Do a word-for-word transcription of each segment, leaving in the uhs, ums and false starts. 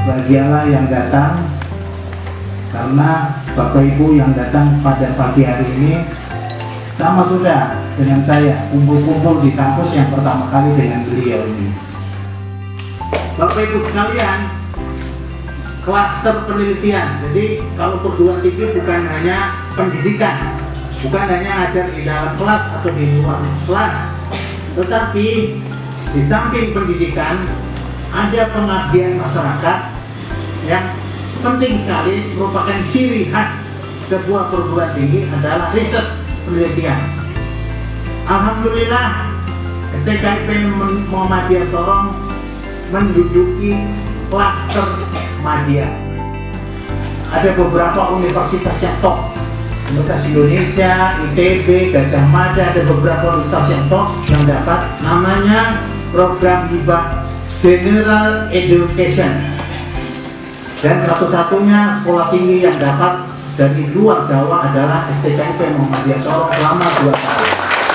Bahagialah yang datang, karena Bapak Ibu yang datang pada pagi hari ini sama sudah dengan saya kumpul-kumpul di kampus yang pertama kali dengan beliau ini. Bapak Ibu sekalian, klaster penelitian. Jadi kalau perguruan tinggi bukan hanya pendidikan, bukan hanya ngajar di dalam kelas atau di luar kelas, tetapi di samping pendidikan ada pengabdian masyarakat yang penting sekali, merupakan ciri khas sebuah perguruan tinggi adalah riset penelitian. Alhamdulillah S T K I P Muhammadiyah Sorong menduduki klaster Madya. Ada beberapa universitas yang top, Universitas Indonesia, I T B, Gajah Mada, ada beberapa universitas yang top yang dapat namanya program hibah General Education. Dan satu-satunya sekolah tinggi yang dapat dari luar Jawa adalah S T K I P Muhammadiyah Sorong selama dua tahun.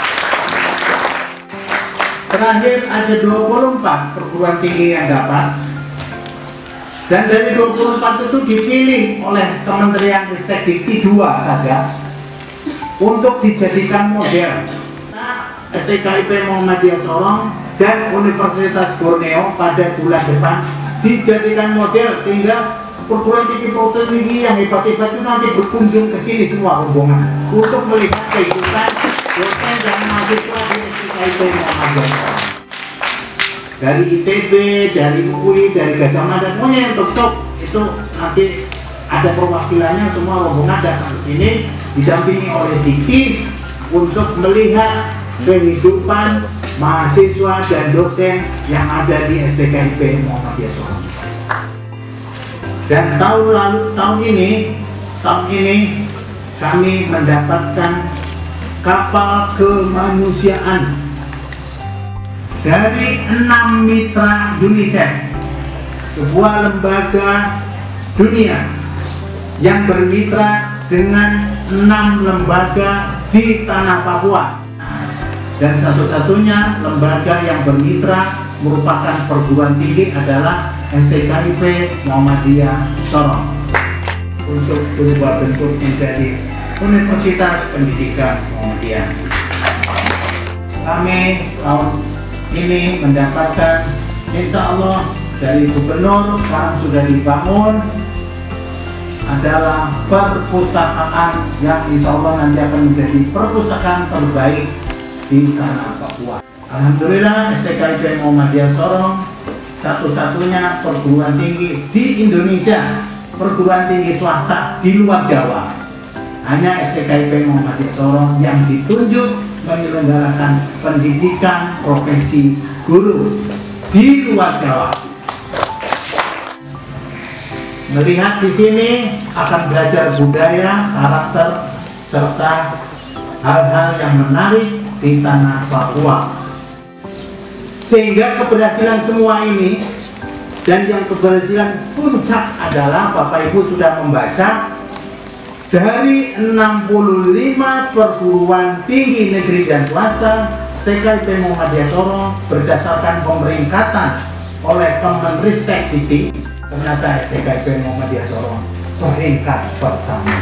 Terakhir ada dua puluh empat perguruan tinggi yang dapat. Dan dari dua puluh empat itu dipilih oleh Kementerian Ristek Dikti dua saja untuk dijadikan model. Nah, S T K I P Muhammadiyah Sorong dan Universitas Borneo pada bulan depan dijadikan model sehingga perguruan tinggi perguruan tinggi yang hebat-hebat itu nanti berkunjung ke sini semua rombongan untuk melihat kehidupan dosen dan mahasiswa di S T K I P Muhammadiyah Sorong. Dari I T B, dari U I, dari Gajah Mada, pokoknya yang top itu nanti ada perwakilannya, semua rombongan datang ke sini didampingi oleh Dikti untuk melihat kehidupan mahasiswa dan dosen yang ada di S T K I P Muhammadiyah Sorong. Dan tahun lalu, tahun ini, tahun ini kami mendapatkan kapal kemanusiaan dari enam mitra UNICEF, sebuah lembaga dunia yang bermitra dengan enam lembaga di tanah Papua. Dan satu-satunya lembaga yang bermitra merupakan perguruan tinggi adalah S T K I P Muhammadiyah Sorong untuk berubah bentuk menjadi Universitas Pendidikan Muhammadiyah. Kami tahun ini mendapatkan insya Allah dari gubernur sekarang sudah dibangun adalah perpustakaan yang insya Allah nanti akan menjadi perpustakaan terbaik di tanah Papua. Alhamdulillah S T K I P Muhammadiyah Sorong satu-satunya perguruan tinggi di Indonesia, perguruan tinggi swasta di luar Jawa. Hanya S T K I P Muhammadiyah Sorong yang ditunjuk menyelenggarakan pendidikan profesi guru di luar Jawa. Melihat di sini akan belajar budaya, karakter, serta hal-hal yang menarik di tanah Papua. Sehingga keberhasilan semua ini dan yang keberhasilan puncak adalah Bapak Ibu sudah membaca dari enam puluh lima perguruan tinggi negeri dan swasta, S T K I P Muhammadiyah Sorong berdasarkan pemeringkatan oleh Kemenristek Dikti, ternyata S T K I P Muhammadiyah Sorong peringkat pertama.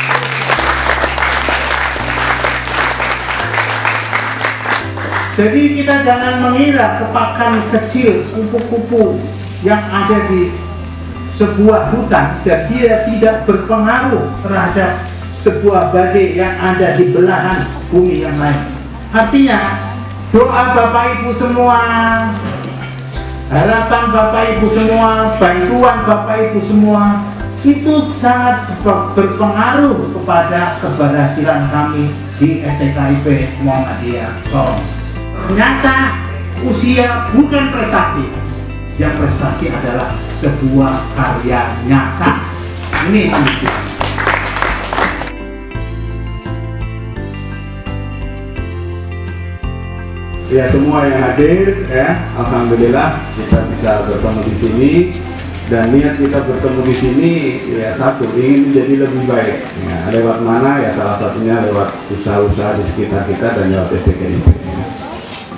Jadi kita jangan mengira kepakan kecil kupu-kupu yang ada di sebuah hutan dan dia tidak berpengaruh terhadap sebuah badai yang ada di belahan bumi yang lain. Artinya doa Bapak Ibu semua, harapan Bapak Ibu semua, bantuan Bapak Ibu semua itu sangat berpengaruh kepada keberhasilan kami di S T K I P Muhammadiyah Sorong. Ternyata usia bukan prestasi, yang prestasi adalah sebuah karya nyata. Ini pendidikan. Ya, semua yang hadir, ya, alhamdulillah kita bisa bertemu di sini, dan niat kita bertemu di sini ya satu, ingin menjadi lebih baik. Ya, lewat mana? Ya salah satunya lewat usaha-usaha di sekitar kita dan lewat S T K I P.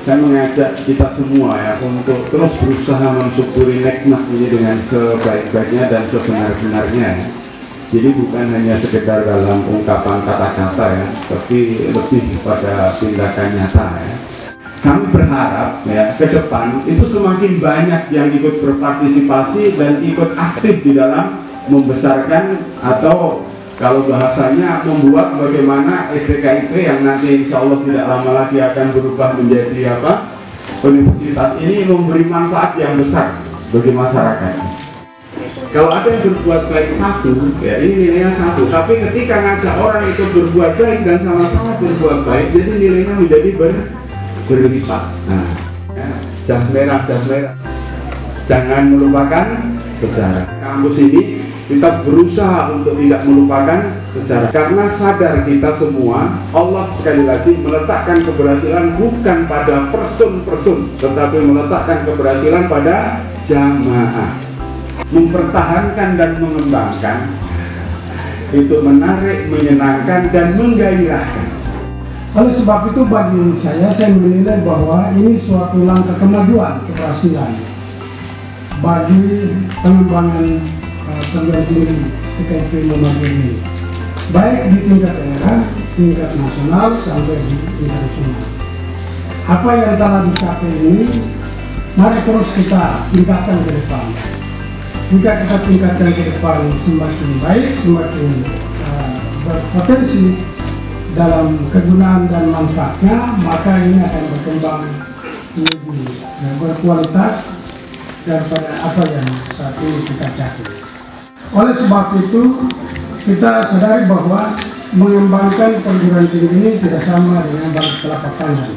saya mengajak kita semua ya untuk terus berusaha mensyukuri nikmat ini dengan sebaik-baiknya dan sebenar-benarnya ya. Jadi bukan hanya sekedar dalam ungkapan kata-kata ya, tapi lebih pada tindakan nyata ya. Kami berharap ya ke depan itu semakin banyak yang ikut berpartisipasi dan ikut aktif di dalam membesarkan atau kalau bahasanya membuat bagaimana S D K I P yang nanti insya Allah tidak lama lagi akan berubah menjadi apa universitas ini memberi manfaat yang besar bagi masyarakat. Kalau ada yang berbuat baik satu, ya ini nilainya satu. Tapi ketika ngajak orang itu berbuat baik dan sama-sama berbuat baik, jadi nilainya menjadi ber, berlipat. Nah, ya, jas merah, jas merah. Jangan melupakan sejarah. Kampus ini kita berusaha untuk tidak melupakan sejarah karena sadar kita semua Allah sekali lagi meletakkan keberhasilan bukan pada person-person tetapi meletakkan keberhasilan pada jamaah. Mempertahankan dan mengembangkan itu menarik, menyenangkan dan menggairahkan. Oleh sebab itu bagi saya saya menilai bahwa ini suatu langkah kemajuan keberhasilan bagi pengembangan perguruan tinggi S D K I P Muhammadiyah ini, baik di tingkat daerah, tingkat nasional sampai di internasional. Apa yang telah dicapai ini, mari terus kita tingkatkan ke depan. Jika kita tingkatkan ke depan semakin baik, semakin uh, berpotensi dalam kegunaan dan manfaatnya, maka ini akan berkembang lebih uh, berkualitas daripada apa yang saat ini kita capai. Oleh sebab itu, kita sadari bahwa mengembangkan perguruan tinggi ini tidak sama dengan baru telapak tangan.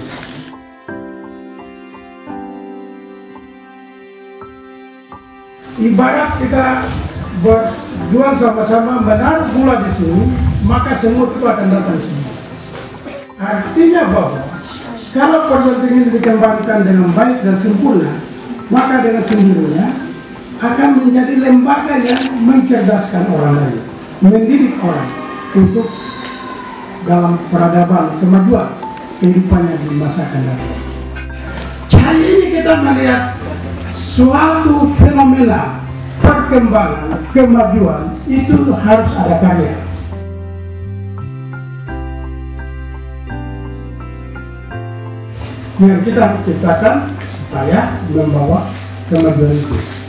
Ibarat kita berjuang sama-sama menaruh gula di sini, maka semua itu akan datang semua. Artinya bahwa kalau perguruan tinggi ini dikembangkan dengan baik dan sempurna, maka dengan sendirinya akan menjadi lembaga yang mencerdaskan orang lain, mendidik orang untuk dalam peradaban kemajuan kehidupannya di masa akan datang. Hari ini kita melihat suatu fenomena perkembangan kemajuan itu harus ada karya. Yang kita ciptakan supaya membawa kemajuan itu.